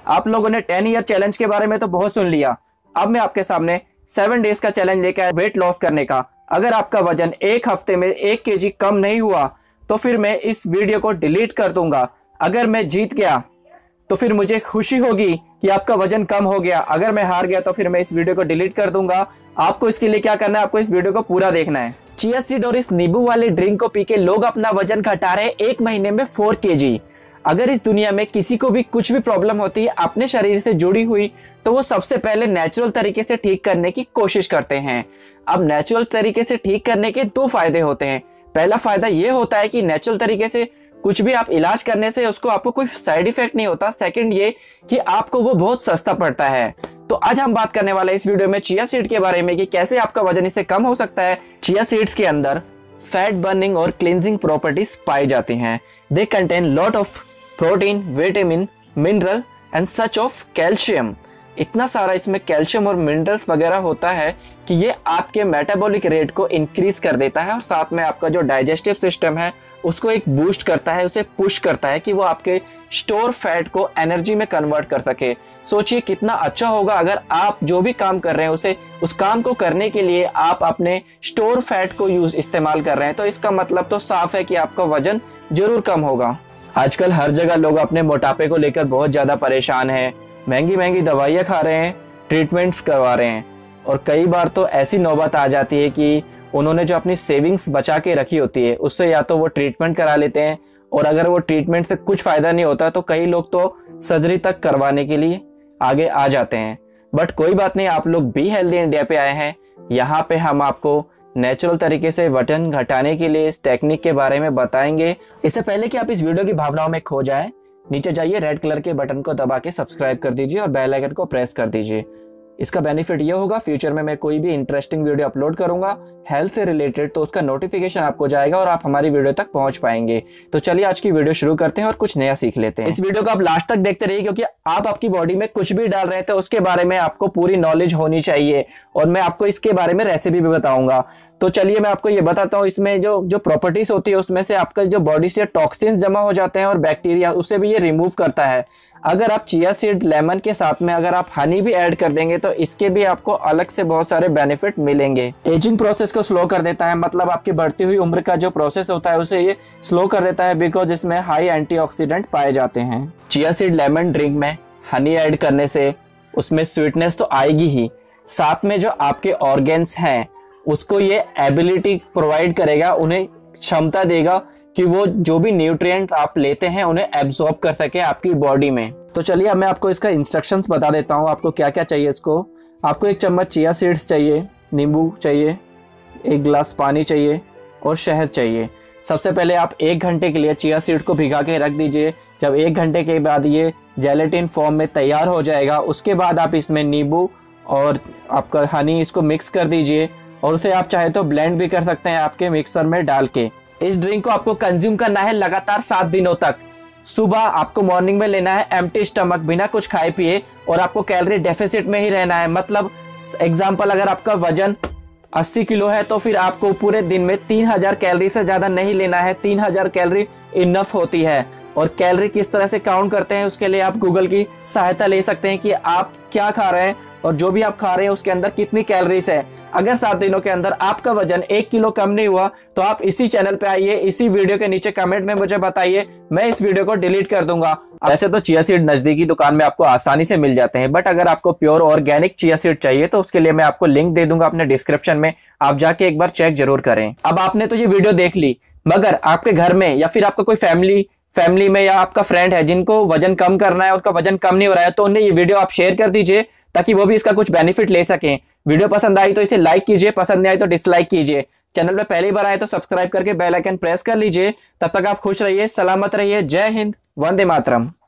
आप लोगों ने 10 ईयर चैलेंज के बारे में तो बहुत सुन लिया। अब मैं आपके सामने 7 डेज का चैलेंज लेकर आया वेट लॉस करने का। अगर आपका वजन एक हफ्ते में 1 केजी कम नहीं हुआ तो फिर मैं इस वीडियो को डिलीट कर दूंगा। अगर मैं जीत गया तो फिर मुझे खुशी होगी कि आपका वजन कम हो गया। अगर मैं हार गया तो फिर मैं इस वीडियो को डिलीट कर दूंगा। आपको इसके लिए क्या करना है, आपको इस वीडियो को पूरा देखना है। चिया सीड और इस नींबू वाले ड्रिंक को पी के लोग अपना वजन घटा रहे हैं 1 महीने में 4 केजी। अगर इस दुनिया में किसी को भी कुछ भी प्रॉब्लम होती है अपने शरीर से जुड़ी हुई, तो वो सबसे पहले नेचुरल तरीके से ठीक करने की कोशिश करते हैं। अब नेचुरल तरीके से ठीक करने के 2 फायदे होते हैं। पहला फायदा ये होता है कि नेचुरल तरीके से कुछ भी आप इलाज करने से उसको आपको कोई साइड इफेक्ट नहीं होता। सेकंड ये कि आपको वो बहुत सस्ता पड़ता है। तो आज हम बात करने वाले हैं इस वीडियो में चिया सीड के बारे में कि कैसे आपका वजन इससे कम हो सकता है। चिया सीड्स के अंदर फैट बर्निंग और क्लींजिंग प्रॉपर्टीज पाई जाती हैं। They contain lot of protein, vitamin, mineral and such of calcium. इतना सारा इसमें कैल्शियम और मिनरल्स वगैरह होता है कि ये आपके मेटाबॉलिक रेट को इंक्रीज कर देता है और साथ में आपका जो डाइजेस्टिव सिस्टम है उसको एक बूस्ट करता है, उसे पुश करता है कि वो आपके स्टोर फैट को एनर्जी में कन्वर्ट कर सके। सोचिए कितना अच्छा होगा अगर आप जो भी काम कर रहे हैं उस काम को करने के लिए आप अपने स्टोर फैट को इस्तेमाल कर रहे हैं, तो इसका मतलब तो साफ है कि आपका वजन जरूर कम होगा। आजकल हर जगह लोग अपने मोटापे को लेकर बहुत ज्यादा परेशान हैं। महंगी महंगी दवाइयाँ खा रहे हैं, ट्रीटमेंट्स करवा रहे हैं और कई बार तो ऐसी नौबत आ जाती है कि उन्होंने जो अपनी सेविंग्स बचा के रखी होती है उससे या तो वो ट्रीटमेंट करा लेते हैं और अगर वो ट्रीटमेंट से कुछ फायदा नहीं होता तो कई लोग तो सर्जरी तक करवाने के लिए आगे आ जाते हैं। बट कोई बात नहीं, आप लोग बी हेल्दी इंडिया पे आए हैं। यहाँ पे हम आपको नेचुरल तरीके से वजन घटाने के लिए इस टेक्निक के बारे में बताएंगे। इससे पहले कि आप इस वीडियो की भावनाओं में खो जाएं, नीचे जाइए, रेड कलर के बटन को दबा के सब्सक्राइब कर दीजिए और बेल आइकन को प्रेस कर दीजिए। इसका बेनिफिट ये होगा, फ्यूचर में मैं कोई भी इंटरेस्टिंग वीडियो अपलोड करूंगा हेल्थ से रिलेटेड तो उसका नोटिफिकेशन आपको जाएगा और आप हमारी वीडियो तक पहुंच पाएंगे। तो चलिए आज की वीडियो शुरू करते हैं और कुछ नया सीख लेते हैं। इस वीडियो को आप लास्ट तक देखते रहिए क्योंकि आप आपकी बॉडी में कुछ भी डाल रहे थे उसके बारे में आपको पूरी नॉलेज होनी चाहिए और मैं आपको इसके बारे में रेसिपी भी बताऊंगा। तो चलिए मैं आपको ये बताता हूँ, इसमें जो प्रॉपर्टीज होती है उसमें से आपका जो बॉडी से टॉक्सिन्स जमा हो जाते हैं और बैक्टीरिया, उससे भी ये रिमूव करता है। अगर आप चिया सीड लेमन के साथ में अगर आप हनी भी ऐड कर देंगे तो इसके भी आपको अलग से बहुत सारे बेनिफिट मिलेंगे। एजिंग प्रोसेस को स्लो कर देता है, मतलब आपकी बढ़ती हुई उम्र का जो प्रोसेस होता है उसे ये स्लो कर देता है बिकॉज इसमें हाई एंटीऑक्सीडेंट पाए जाते हैं। चिया सीड लेमन ड्रिंक में हनी ऐड करने से उसमें स्वीटनेस तो आएगी ही, साथ में जो आपके ऑर्गेन्स हैं उसको ये एबिलिटी प्रोवाइड करेगा, उन्हें क्षमता देगा कि वो जो भी न्यूट्रिएंट आप लेते हैं उन्हें एब्जॉर्ब कर सके आपकी बॉडी में। तो चलिए अब मैं आपको इसका इंस्ट्रक्शंस बता देता हूँ आपको क्या क्या चाहिए। इसको आपको 1 चम्मच चिया सीड्स चाहिए, नींबू चाहिए, 1 गिलास पानी चाहिए और शहद चाहिए। सबसे पहले आप 1 घंटे के लिए चिया सीड को भिगा के रख दीजिए। जब 1 घंटे के बाद ये जेलेटिन फॉर्म में तैयार हो जाएगा उसके बाद आप इसमें नींबू और आपका हनी इसको मिक्स कर दीजिए और उसे आप चाहे तो ब्लेंड भी कर सकते हैं आपके मिक्सर में डाल के। इस ड्रिंक को आपको कंज्यूम करना है लगातार 7 दिनों तक। सुबह आपको मॉर्निंग में लेना है एम्प्टी स्टमक, बिना कुछ खाए पिए, और आपको कैलोरी डेफिसिट में ही रहना है। मतलब एग्जांपल, अगर आपका वजन 80 किलो है तो फिर आपको पूरे दिन में 3000 कैलोरी से ज्यादा नहीं लेना है। 3000 कैलोरी इनफ होती है। और कैलोरी किस तरह से काउंट करते हैं उसके लिए आप गूगल की सहायता ले सकते हैं कि आप क्या खा रहे हैं और जो भी आप खा रहे हैं उसके अंदर कितनी कैलोरीज है। अगर 7 दिनों के अंदर आपका वजन 1 किलो कम नहीं हुआ तो आप इसी चैनल पे आइए, इसी वीडियो के नीचे कमेंट में मुझे बताइए, मैं इस वीडियो को डिलीट कर दूंगा। वैसे तो चिया सीड नजदीकी दुकान में आपको आसानी से मिल जाते हैं, बट अगर आपको प्योर ऑर्गेनिक चिया सीड चाहिए तो उसके लिए मैं आपको लिंक दे दूंगा अपने डिस्क्रिप्शन में, आप जाके एक बार चेक जरूर करें। अब आपने तो ये वीडियो देख ली, मगर आपके घर में या फिर आपका कोई फैमिली में या आपका फ्रेंड है जिनको वजन कम करना है, उसका वजन कम नहीं हो रहा है, तो उन्हें ये वीडियो आप शेयर कर दीजिए ताकि वो भी इसका कुछ बेनिफिट ले सकें। वीडियो पसंद आई तो इसे लाइक कीजिए, पसंद नहीं आई तो डिसलाइक कीजिए। चैनल पे पहली बार आए तो सब्सक्राइब करके बेल आइकन प्रेस कर लीजिए। तब तक आप खुश रहिए, सलामत रहिए। जय हिंद, वंदे मातरम।